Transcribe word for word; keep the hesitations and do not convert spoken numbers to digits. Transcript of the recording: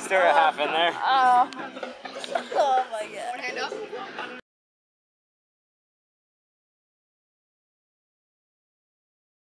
Stir a half in there. Oh. Oh my god.